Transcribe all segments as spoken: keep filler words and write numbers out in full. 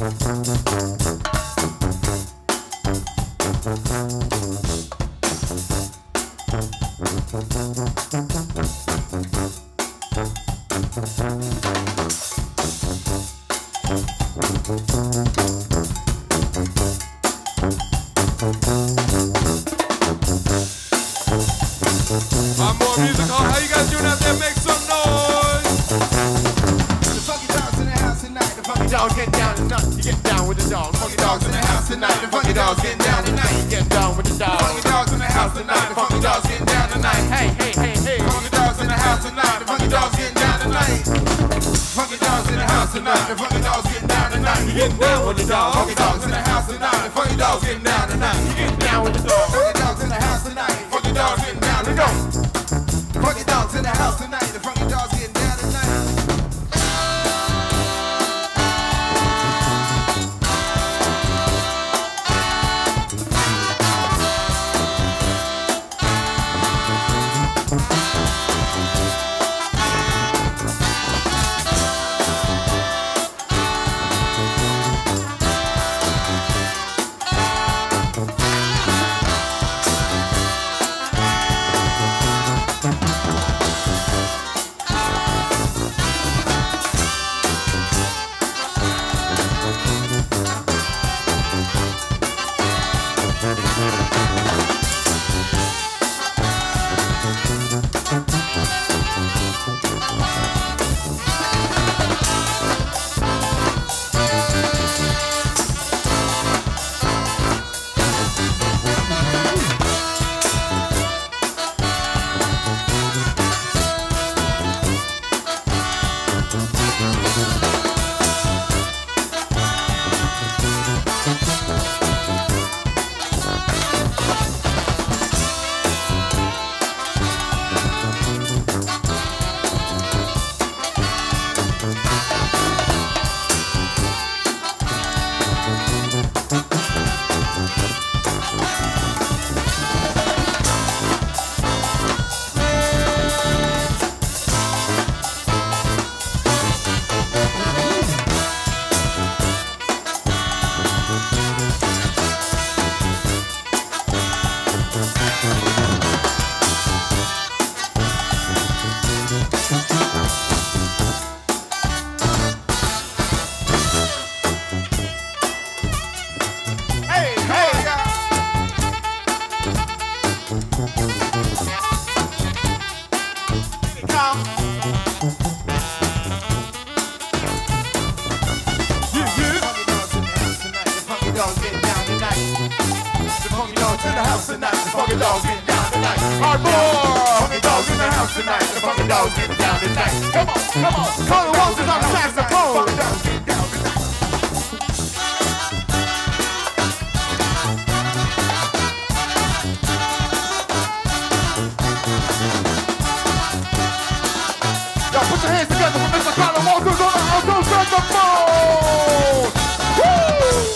Ardmore! Funky Dawgz in the house tonight. The Funky Dawgz getting down tonight. Come on, come on. Colin Walters on the saxophone. Funky Dawgz getting down tonight. Y'all put your hands together for Mister Colin Walters on the Alto saxophone. Woo!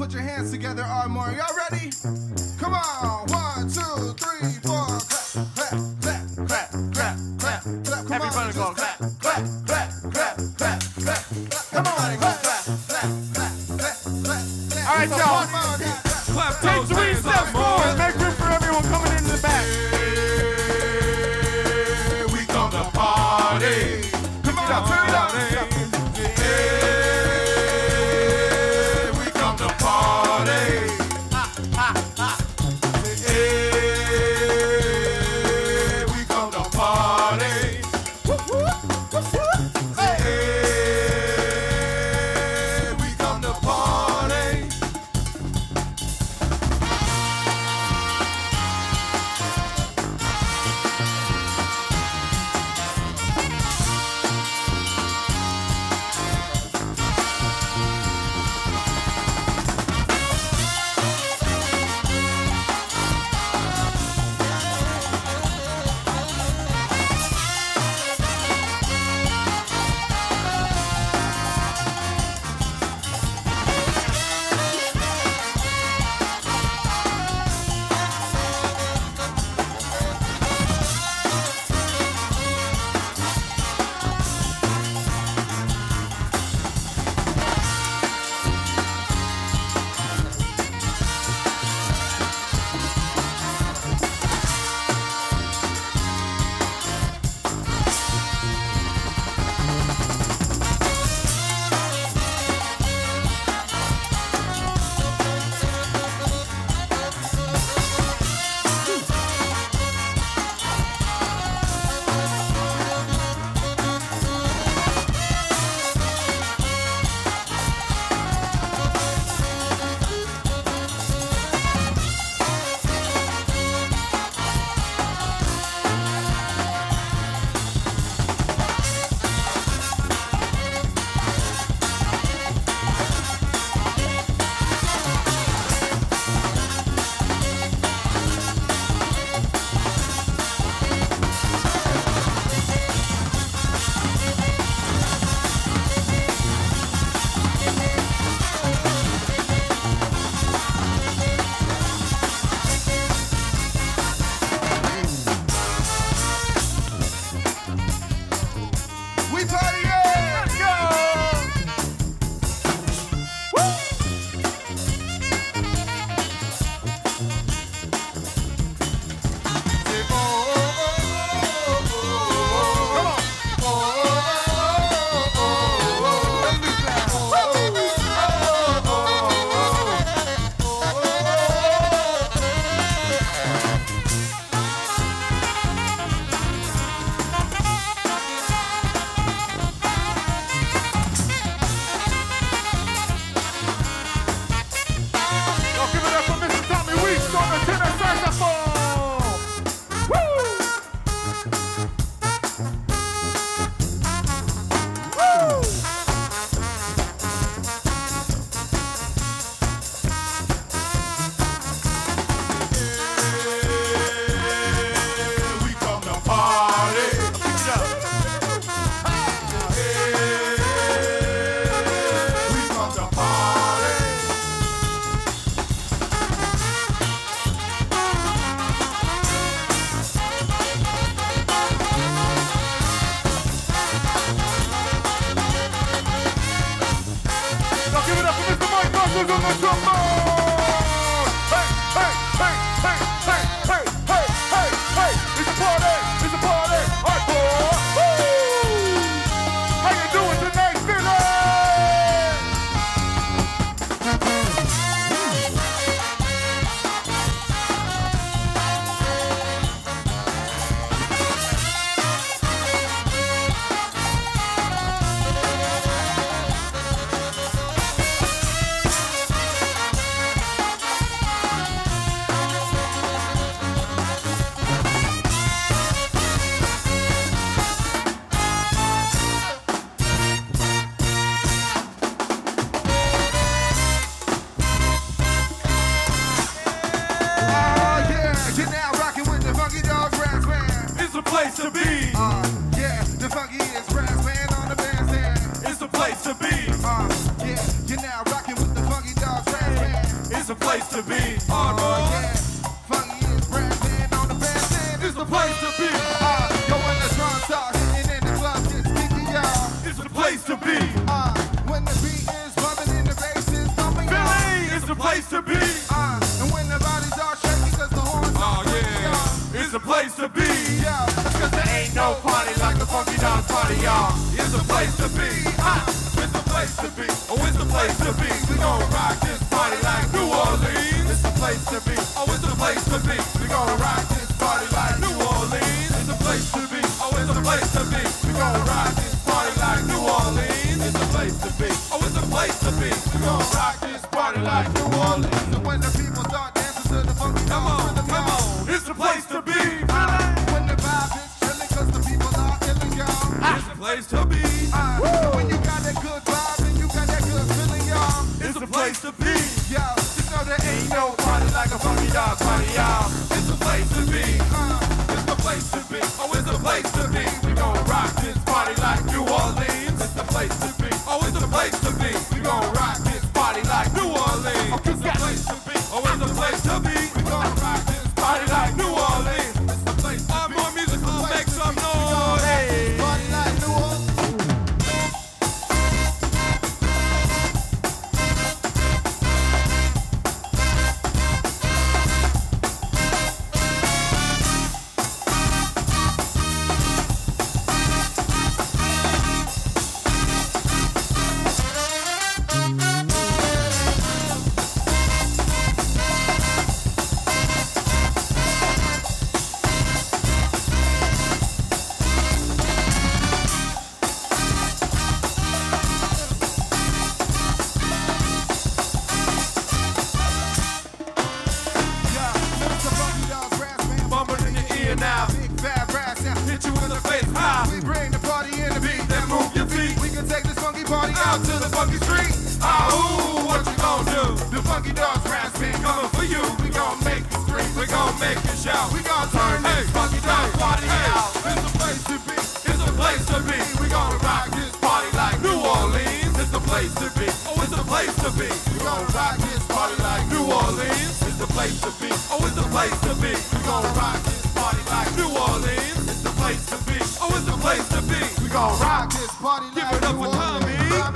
put your hands together, Ardmore. Y'all ready? Come on. One, two, three, four. Clap, clap, clap, clap, clap, clap, clap. Come Everybody on, go clap, clap, clap, clap, clap, clap. Come on, clap, clap, clap, clap, clap, clap. All right, y'all. Clap Take three steps forward. Make room for everyone coming in the back. We come to party. Come on, turn it up. You're now rocking with the Funky Dawgz Brass Band. to be. Ardmore. Yeah, Funky is Brass Band on the bandstand. It's the place to be. Uh, yo, when the drum starts hitting and the club gets kinky, y'all. It's the place to be. Uh, when the beat is bumping and the bass is thumping, Philly is the place to be. Uh, and when the bodies are shaking cause the horns Oh are pumping, yeah, y'all. it's the place to be. Yeah, Cause there ain't no party like the Funky Dawgz party, y'all. It's the place to be. Ah, it's the place to be. Oh, it's the place to be. We gon' rock this party like New Orleans. It's the place to be. Oh, it's the place to be. We gon' rock this party like New Orleans. It's the place to be. Oh, it's the place to be. We gon' rock this party like New Orleans. It's the place to be. Oh, it's the place to be. We gon' rock this party like New Orleans. so when the people start dancing to the Funky Come Dawgz on, rhythm, come y'all. on. It's the place to be. Uh, when the vibe is chilling cause the people are killing, y'all. It's the place to be. Uh, when you got that good vibe and you got that good feeling, y'all. It's the place to be. Yo, just know there ain't Ain't no no party like a Funky Dawgz party, y'all. It's the place to be. uh, It's the place to be. Oh, it's the place to be. We gon' rock this party like New Orleans. It's the place to be. Oh, it's the place to be. We gon' rock this party like New Orleans. It's the place to be. Oh, it's the place to be. We gon' rock this party like New Orleans. It's the place to be. More music, gonna make some noise. Hey. party like New Orleans. Yeah, it's the Funky Dawgz Brass Band. Bumping in your ear now. Big fat brass sound. Hit you in the face high. We bring the party in the beat. Then move your feet. We can take this funky party Out out to the funky street. Ah, ooh, what you gon' do? the Funky Dawgz Brass Band. Coming for you. We gon' make you scream. We gon' make you shout. We gon' turn Hey, this Funky Dawgz party hey, out. It's the place to be. It's the place to be. We gon' rock this party like New Orleans. It's the place to be. Oh, it's the place to be. We gon' rock this party like New Orleans. It's the place to be. Oh, it's the place to be. We gon' rock this party like New Orleans. It's the place to be. Oh, it's the place to be. We gon' rock this party Give like it up New for Tommy. Orleans.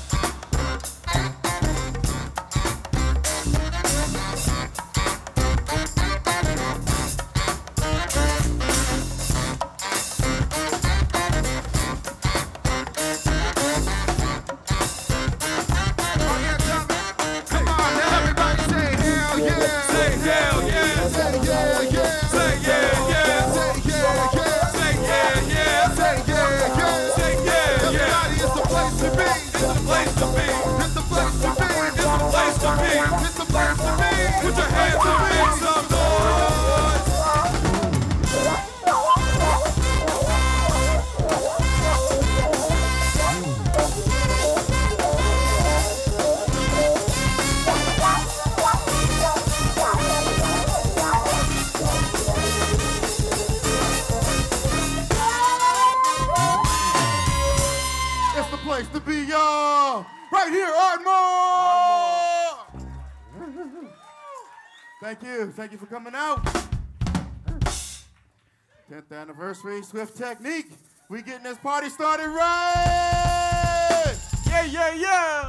Oh yeah, Tommy. Come on, now everybody say hell yeah. Say hell yeah. Say yeah, yeah. Say yeah, yeah. Say yeah, yeah. Say yeah, yeah. Say yeah, yeah. Say yeah, yeah. Everybody, it's the place to be. It's the place to be. It's the place to be. It's the place to be. It's the place to be. Put your hands up, make some noise. It's the place to be, y'all. Right here, Ardmore. Thank you. Thank you for coming out. tenth anniversary, Swift Technique. We getting this party started right. Yeah, yeah, yeah.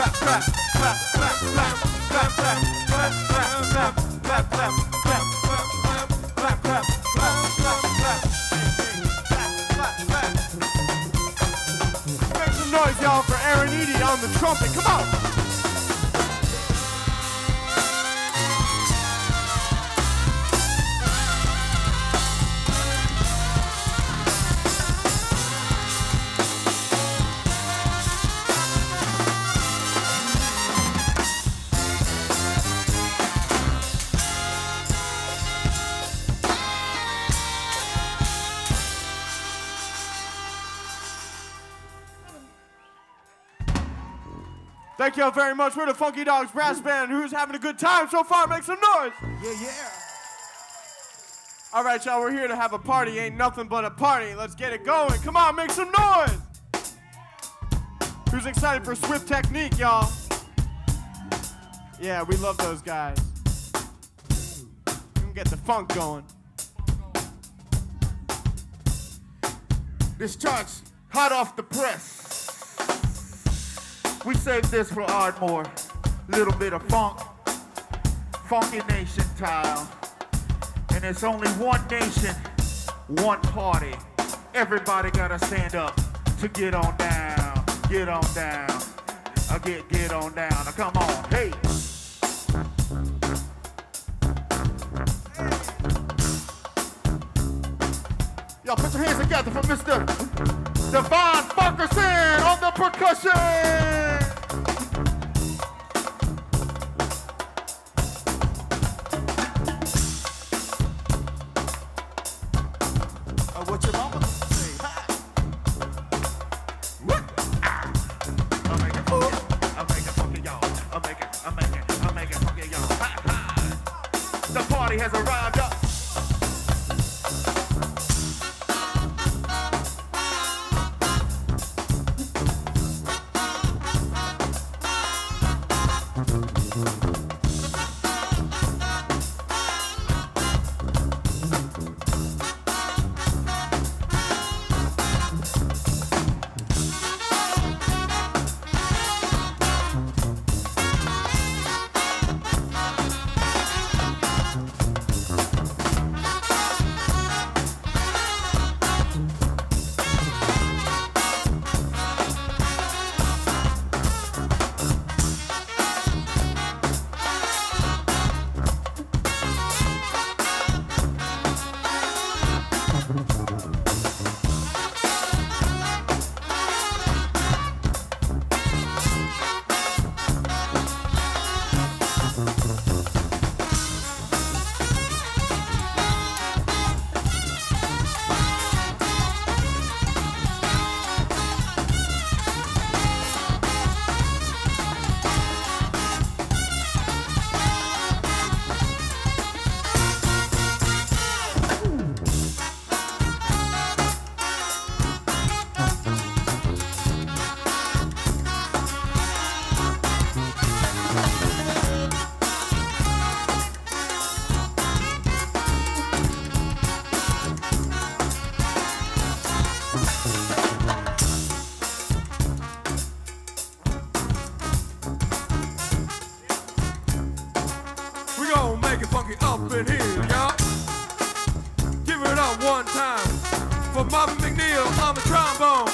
clap, clap, clap, clap, clap, clap, clap, clap, clap, clap, clap, clap, clap, clap, clap, clap, clap, clap, clap. Make some noise, y'all, for Aaron Eaddy on the trumpet. Come on. Thank you all very much. We're the Funky Dawgz Brass Band. Who's having a good time so far? Make some noise. Yeah, yeah. All right, y'all, we're here to have a party. Ain't nothing but a party. Let's get it going. Come on, make some noise. Who's excited for Swift Technique, y'all? Yeah, we love those guys. We can get the funk going. This chart's hot off the press. We saved this for Ardmore. Little bit of funk, funky nation style. And it's only one nation, one party. Everybody gotta stand up to get on down, get on down. I get, get on down, now come on, hey. Y'all put your hands together for Mister Devon Farquharson on the percussion. Uh, what your mama say? Hi. What? I'll make it funky. I'll make it funky, y'all. I'll make it, I'll make it, I'll make it funky, y'all. Ha, ha. The party has arrived up. For Marvin McNeill on the trombone.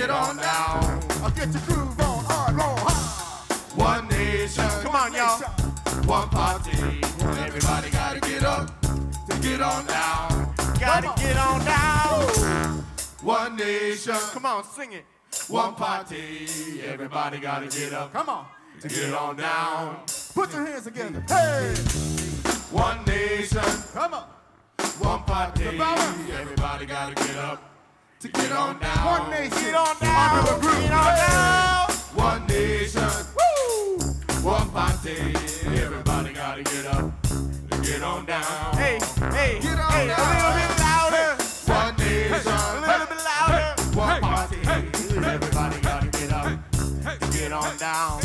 get on down. I'll get your groove on, Ardmore. One nation, Come on, y'all. one party. Everybody gotta get up to get on down. Gotta get on down. One nation, Come on, sing it. one party. Everybody gotta get up Come on. to get on down. Put your hands together. Hey. One nation, Come on. one party. Devon. Everybody gotta get up to get on down. One nation. Get on down. Under the groove. Get on down. One nation, Woo. one party. Everybody gotta get up to get on down. Hey, hey, Get on hey, down. a little bit louder. One nation, A little bit louder. one party. Everybody gotta get up to get on down.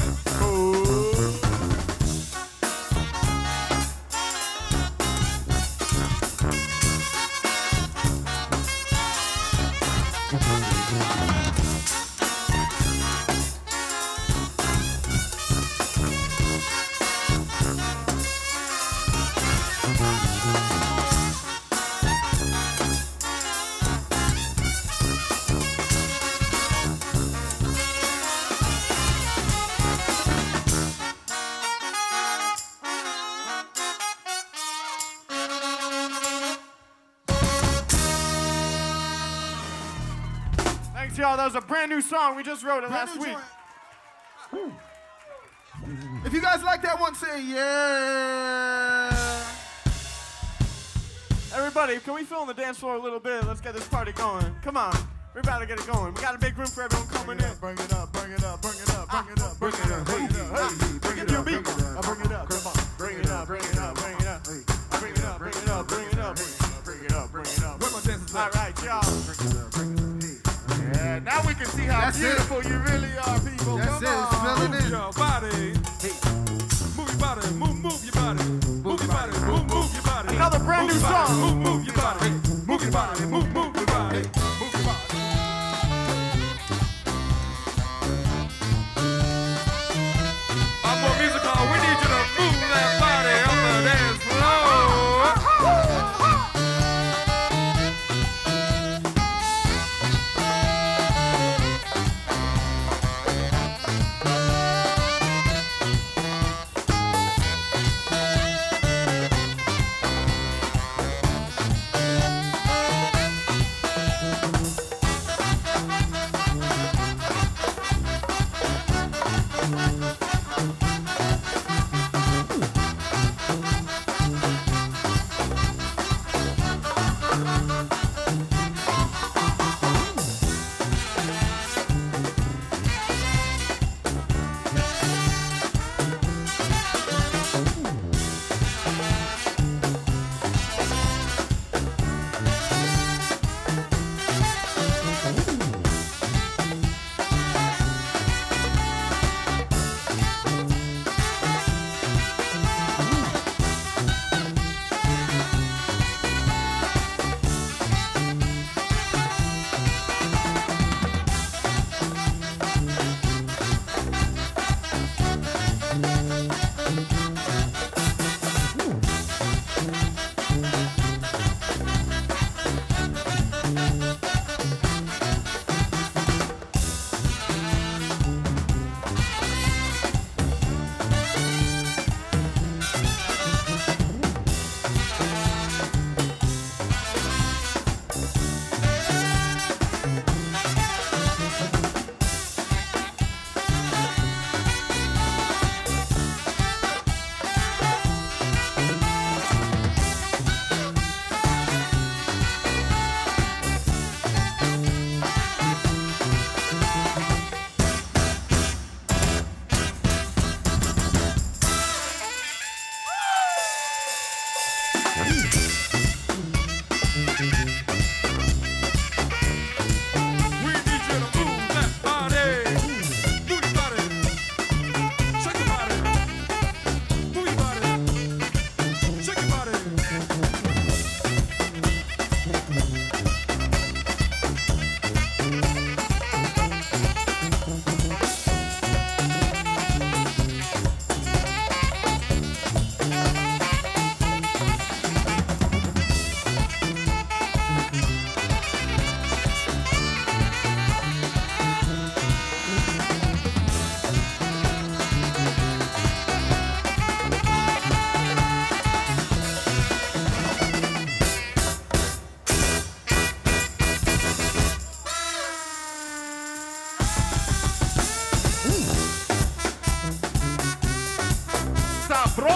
Thanks, y'all. That was a brand new song. We just wrote it Brand last new week. joint. If you guys like that one, say yeah. Everybody, can we fill in the dance floor a little bit? Let's get this party going. Come on. We're about to get it going. We got to make room for everyone coming in. Bring it up, bring it up, bring it up, bring it up, bring it up, bring it up, hey, bring it up, bring it up, bring it up, come on, Bring it up, bring it up, bring it up. Bring it up, bring it up, bring it up. Bring it up, bring it up. Where my dancers All at? right, y'all. Yeah, now we can see how That's it. beautiful you really are, people. That's Come it. on. It's filling Move in. your body. Move your body. Move, move your body. Move your body. Move, move your body. Another brand new Move your body. song. Move, move your body. Move your body. Move, move your body. Move your body. I'm more musical. We need you to move that body on the dance floor.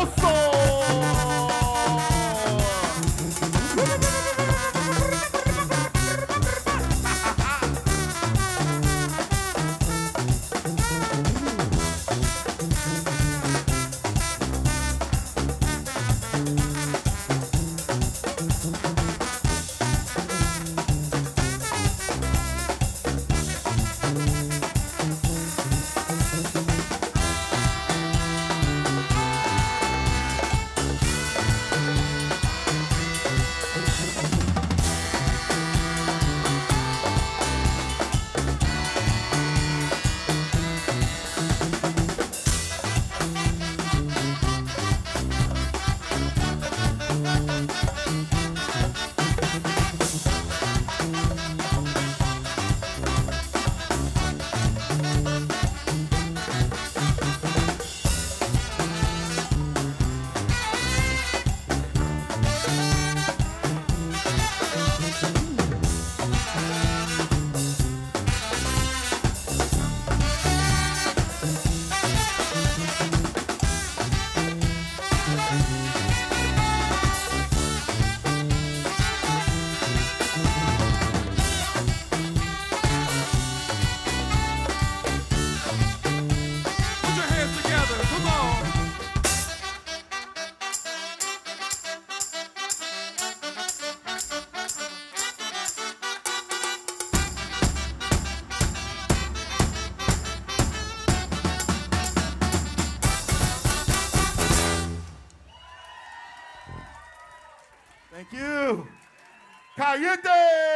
Thank you. Caliente!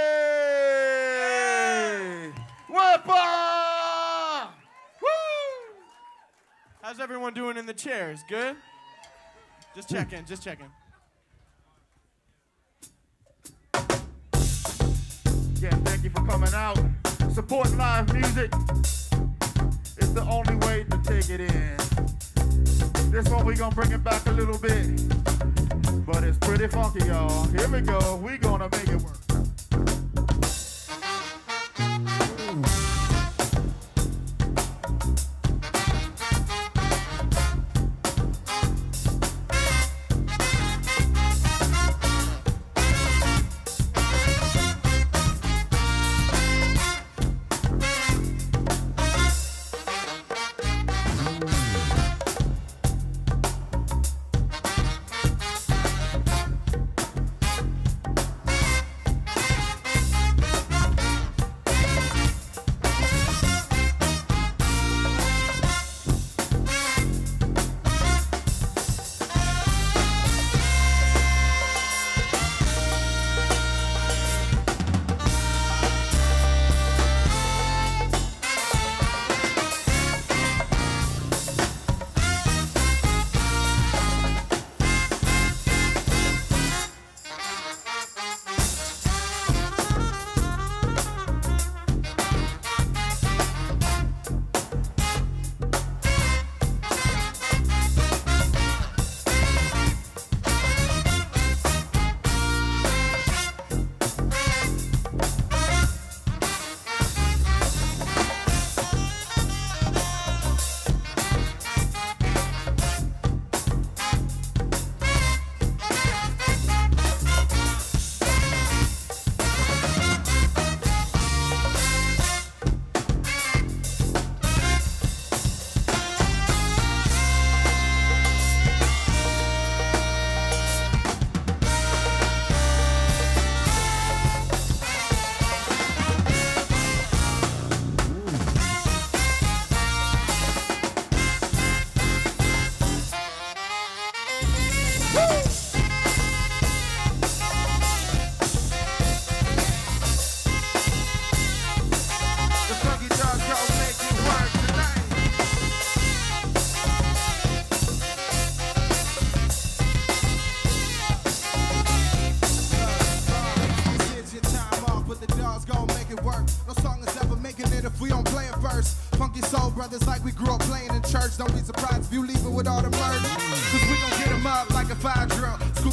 Wepa! Woo! How's everyone doing in the chairs? Good? Just checking, just checking. Yeah, thank you for coming out. Support live music. It's the only way to take it in. This one we gonna bring it back a little bit. But it's pretty funky, y'all. Here we go. We gonna make it work.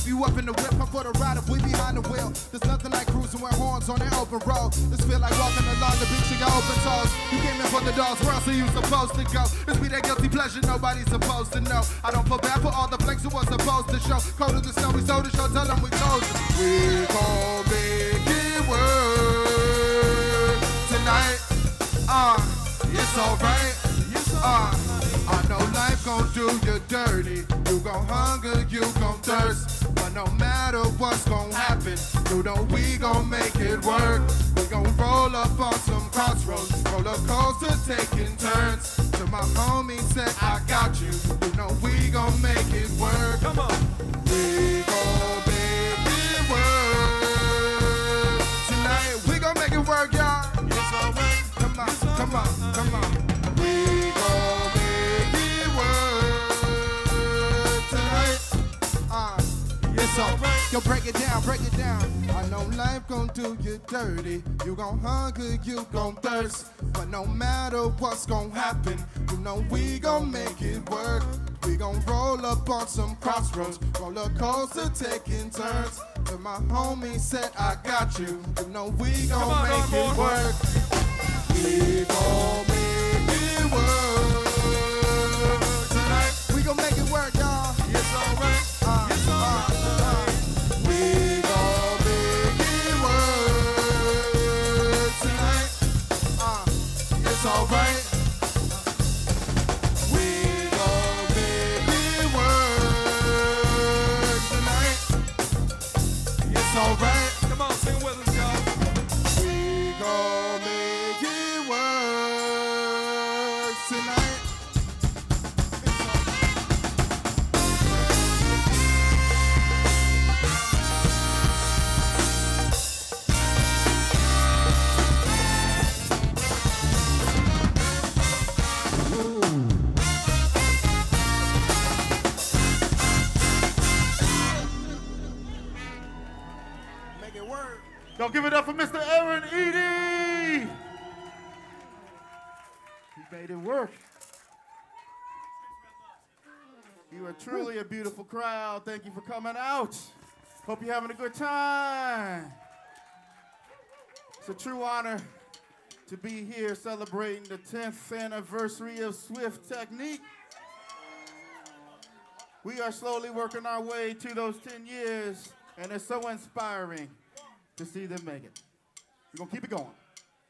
you up in the whip, I'm for the ride if we behind the wheel. There's nothing like cruising with horns on the open road. This feel like walking along the beach in your open toes. You came in for the dogs, where else are you supposed to go? This be that guilty pleasure nobody's supposed to know. I don't feel bad for all the flex who was supposed to show. Cold as the snow, we sold the show, tell them we told you. We gon' make it work tonight. Uh, it's alright. Uh, I know life gon' do you dirty. You gon' hunger, you gon' thirst. But no matter what's gon' happen, you know we gon' make it work. We gon' roll up on some crossroads, roller coaster taking turns. To my homie said I got you. You know we gon' make it work. Come on. We gon' make it work tonight. We gon' make it work, y'all. It's alright. Come on, come on, come on. We gon' make it work tonight. Uh, it's alright. Yo, break it down, break it down. I know life gon' do you dirty. You gon' hunger, you gon' thirst. But no matter what's gon' happen, you know we gon' make it work. We gon' roll up on some crossroads, roller coaster taking turns. And my homie said I got you. You know we gon' on, make it more. work. We gon' make it work tonight. We gon' make it work, y'all. It's alright. Uh, it's alright. Uh, uh. We gon' make it work tonight. Uh, it's alright. We gon' make it work tonight. It's alright. Come on, sing with us, y'all. We gon' make it work tonight. It's Make it work. Y'all give it up for Mister Aaron Eaddy. He made it work. You are truly a beautiful crowd. Thank you for coming out. Hope you're having a good time. It's a true honor to be here celebrating the tenth anniversary of Swift Technique. We are slowly working our way to those ten years, and it's so inspiring to see them make it. We're gonna keep it going.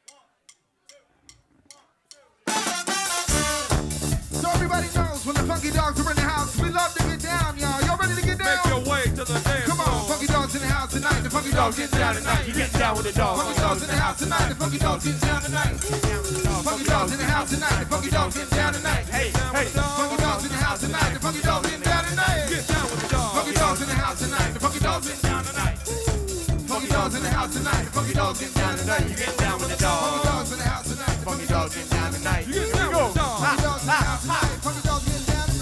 So everybody knows when the Funky Dawgz are in the house, we love to get down, y'all. Y'all ready to get down? Make your way to the dance Come on, Funky Dawgz in the house tonight. The Funky Dawgz getting down tonight. You get down with the dog. Funky Dawgz in the house tonight. The Funky Dawgz getting down tonight. Funky Dawgz in the house tonight. The Funky Dawgz getting down tonight. Hey, hey. Funky Dawgz in the house tonight. The Funky Dawgz getting down tonight. Get down with the dog. Funky Dawgz in the house tonight. The Funky Dawgz getting down tonight. Funky Dawgz in the house tonight. The Funky Dawgz getting down tonight. You get down with the dog. Funky Dawgz in the house tonight. The Funky Dawgz getting down tonight. You get down with the dog. Funky Dawgz in the house tonight. Funky Dawgz getting down tonight.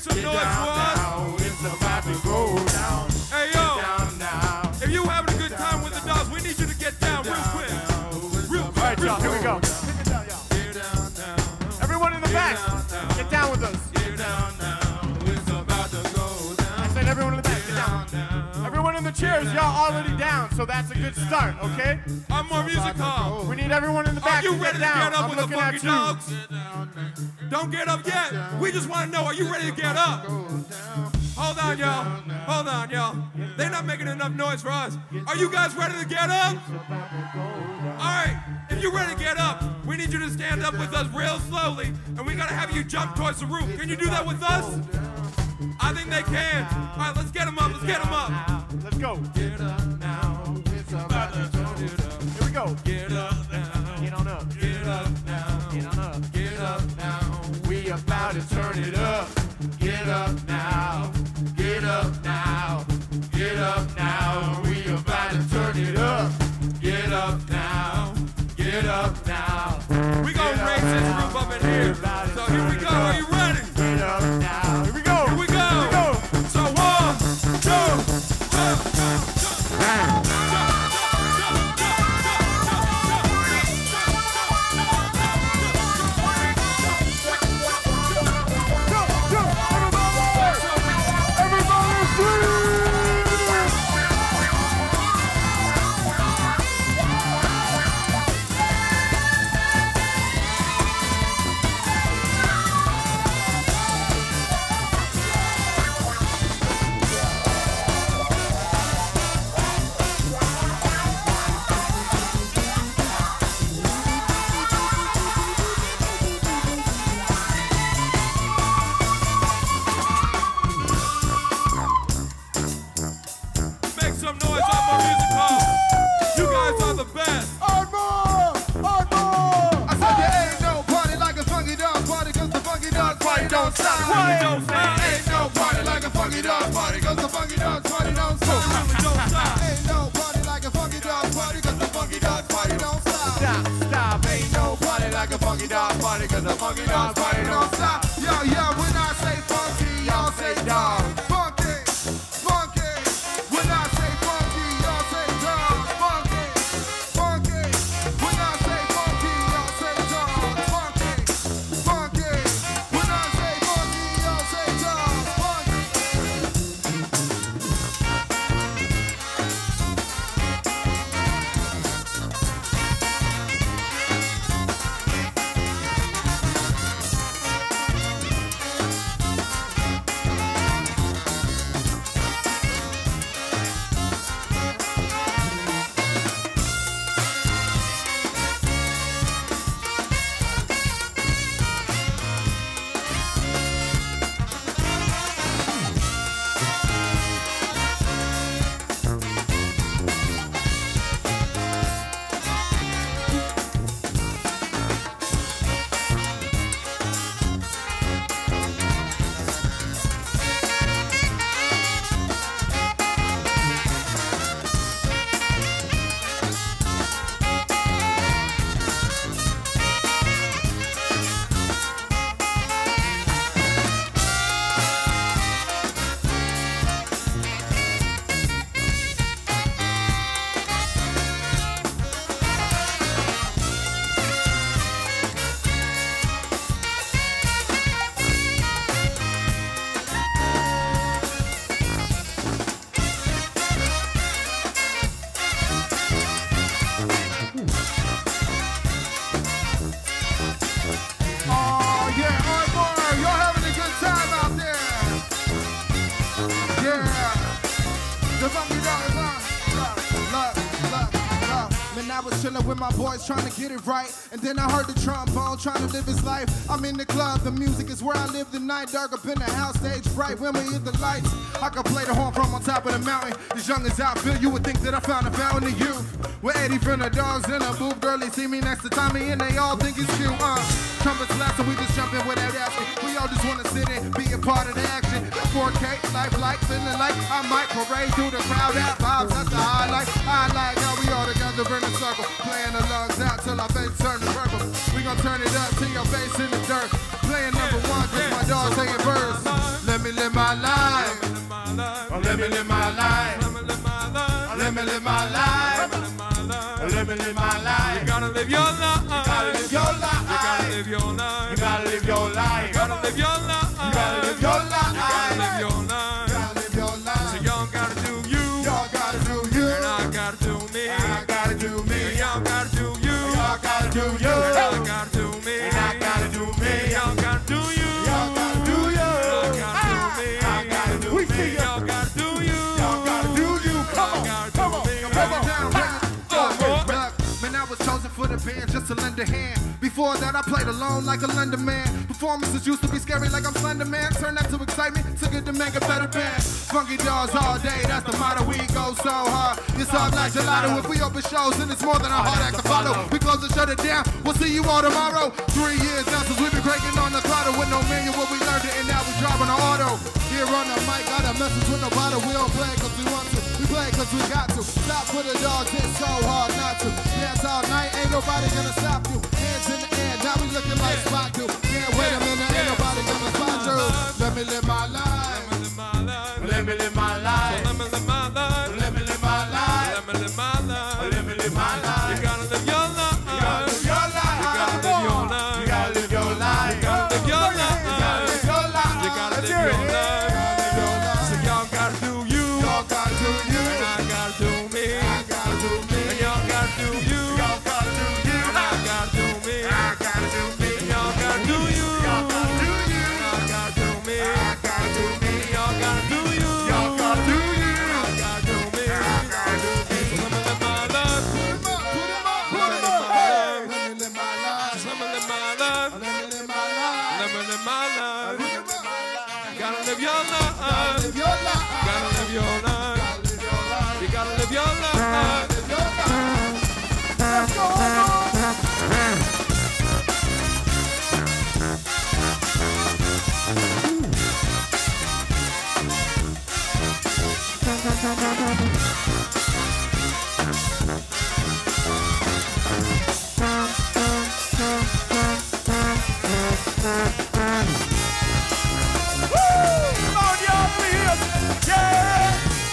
some Get noise down for us. now, it's about to go down. Hey, yo. Get down now. If you having a good time with the dogs, we need you to get down real quick. Real quick. All right, y'all, here we go. Get down now. Everyone in the back, get down with us. Get down now, it's about to go down. I said everyone in the back, get down. Everyone in the chairs, y'all already down, so that's a good start, okay? I'm more music hall. We need everyone in the Are back you to ready get to down. get up I'm with the looking Funky at you. Dawgz? Don't get up yet. We just want to know, are you ready to get up? Hold on, y'all. Hold on, y'all. They're not making enough noise for us. Are you guys ready to get up? All right. If you're ready to get up, we need you to stand up with us real slowly, and we got to have you jump towards the roof. Can you do that with us? I think they can. All right, let's get them up. Let's get them up. Let's go. Get up now, it's about to turn it up. Here we go. Get up now, Get on up. get up now, Get on up. get up now. We about to turn it up. Get up now, get up now, get up now. We about to turn it up. Get up now, get up now. We gonna raise this roof up in here. So here we go. Are you ready? Get up now. Here we go. Here we go. Here we go. So one, two, jump, jump, jump, jump, Make some noise, Ardmore Music Hall. You guys are the best. Ardmore! Ardmore! I said there ain't no party like a Funky Dawgz party, cause the Funky Dawgz party don't stop. Really don't stop. Ain't no party like a Funky Dawgz party, cause the Funky Dawgz party don't stop. Really don't stop. Ain't no party like a Funky Dawgz party, cause the Funky Dawgz party don't stop. Stop, stop. Ain't no party like a Funky Dawgz party, cause the Funky Dawgz party don't stop. Yo, yo, when I say funky, y'all say dog. Funky, funky. When I say funky, y'all say dog. Funky, funky. When I say funky, y'all say dog. Funky, funky. When I say funky, y'all say dog. Funky. Oh, yeah, Ardmore, y'all having a good time out there. Yeah. The Funky Dawgz, huh? Look, look, look, look. Man, I was chilling with my boys trying to get it right. And then I heard the trombone trying to live his life. I'm in the club, the music is where I live the night. Dark up in the house, stage bright. When we hit the lights, I can play the horn from on top of the mountain. As young as I feel, you would think that I found a fountain of youth. With Eaddy from the Dogs in a booth, girl, they see me next to Tommy and they all think it's cute. Uh, trumpets blast, so we just jump in without asking. We all just want to sit in, be a part of the action. four K, life like, feeling like I might parade through the crowd. That vibes, that's the highlight. I like how we all together in a circle, playing the lungs out till our face turn to purple. We gon' turn it up to your face in the dirt. Playing number one, cause my dog taking birds. Let me live my life. Oh, let me live my life. Let me live my life. Let me live my life. You gotta live your life. You gotta live your life. You gotta live your life. You gotta live your life. You gotta live your life. You gotta live your life. You gotta live your life. You gotta live your life. So y'all gotta do you. Y'all gotta do you. And I gotta do me. I gotta do me. And y'all gotta do you. Y'all gotta do you. And I gotta do me. And I gotta do me. Y'all gotta do you. Y'all gotta do you. I gotta do me. I gotta do me. Y'all gotta do you. Y'all gotta do you. Come on. Come on. Come on. Man, I was chosen for the band just to lend a hand. Before that, I played alone like a lender man. Performances used to be scary like I'm Slender Man. Turned that to excitement, took it to make a better band. Funky Dawgz all day, that's the motto. We go so hard, it's all like gelato. If we open shows, then it's more than a hard act to follow. We close and shut it down, we'll see you all tomorrow. Three years now since we've been cranking on the throttle. With no manual, what we learned it, and now we driving an auto. Here on the mic, got a message with no bottle. We don't play cause we want to, we play cause we got to. Stop for the dogs, it's so hard not to. Dance all night, ain't nobody gonna stop you. Hands in the air, now we looking like spot you. Yeah, wait a minute, ain't nobody gonna spot you. Let me live my life. Let me live my life. Let me live my life. Let me live my life. Let me live my life. Let me live my life. You gotta live your life. You gotta live your life. You gotta live your life. You gotta live your life. You gotta live your life. You gotta live your life. You gotta live your life. So y'all gotta do you. Y'all gotta do you. And I gotta do me. I gotta do me. And y'all gotta do you. Y'all gotta do you. And I gotta do me. I gotta do me. And y'all gotta do you. Y'all gotta do you. And I gotta do me. I gotta do me. And y'all gotta do you. Y'all gotta do you. And I gotta do me. I gotta do me. So let me live my life. Put 'em up, put 'em up. Let me live my life. Let me live my life. Let me live my life. Let me live my life. Let me live my life. Gotta live your life. Live your life. Gotta live your life. Live your life. You gotta live your life. Live your life. Let's go, Ardmore. Come on, y'all, please. Yeah.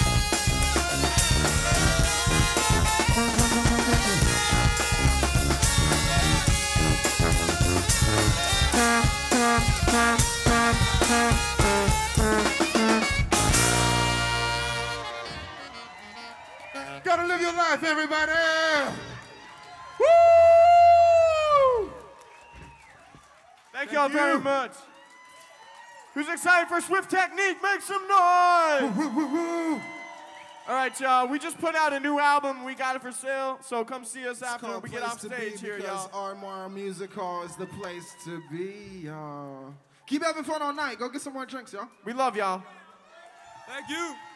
Gotta live your life, everybody. Woo! Thank y'all very much. Who's excited for Swift Technique? Make some noise! All right, y'all. We just put out a new album. We got it for sale, so come see us after we get off stage here, y'all. Ardmore Music Hall is the place to be, y'all. Keep having fun all night. Go get some more drinks, y'all. We love y'all. Thank you.